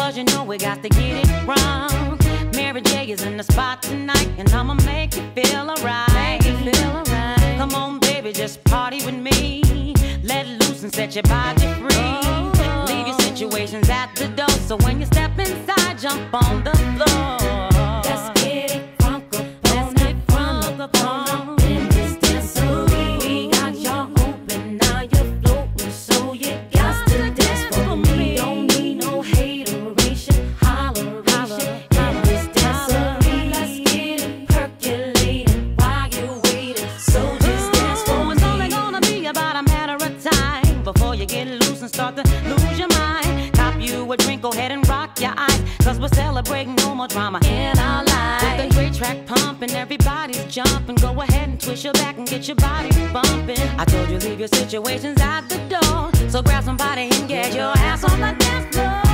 'cause you know we got to get it wrong. Mary J is in the spot tonight, and I'ma make you feel alright. Come on, baby, just party with me. Let loose and set your body free. Leave your situations at the door, so when you step inside, jump on the floor. Let's get it crunk up in this dancery. We got y'all open, now you're floating, so you got to dance for me. Don't need no hateration, holleration in this dancery. Let's get it percolating while you're waiting, so just dance for me. It's only gonna be about a matter of time before you get loose and start to lose your mind. Cop you a drink, go ahead and rock your eyes, 'cause we're celebrating no more drama in our lives. With a great track pumping, everybody's jumping. Go ahead and twist your back and get your body bumping. I told you leave your situations at the door, so grab somebody and get your ass on the dance floor.